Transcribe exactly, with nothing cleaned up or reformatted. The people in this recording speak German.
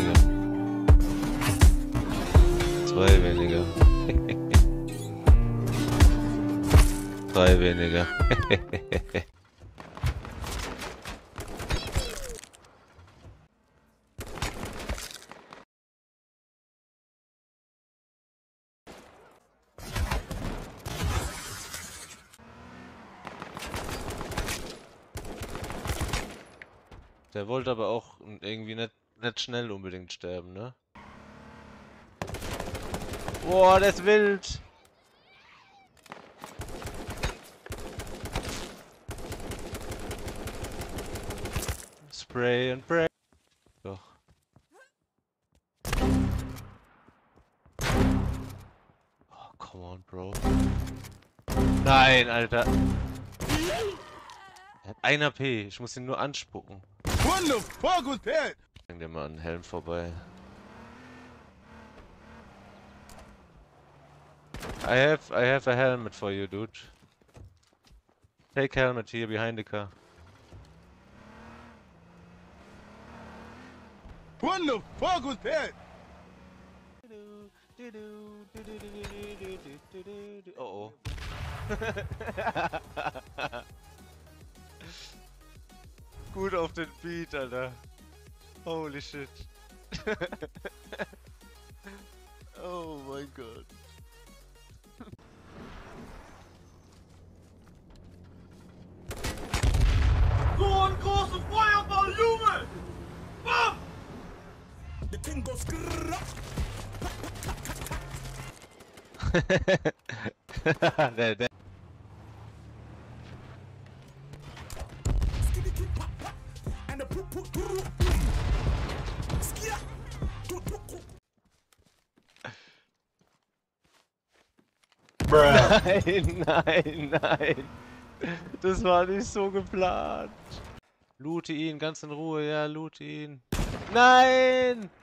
weniger. Zwei weniger. Drei weniger. Der wollte aber auch irgendwie nicht, nicht schnell unbedingt sterben, ne? Boah, der ist wild! Spray and pray. Doch. Oh, come on, Bro. Nein, Alter. Er hat ein H P. Ich muss ihn nur anspucken. What the fuck was that? Bring dir mal einen Helm vorbei. I have, I have a helmet for you, dude. Take helmet here behind the car. What the fuck was that? Oh oh. Gut auf den Beat, Alter. Holy shit. Oh mein Gott. So ein großer Feuerball, Junge! Bam! The thing goes der, der. Nein, nein, nein. Das war nicht so geplant. Loote ihn ganz in Ruhe, ja, loote ihn. Nein!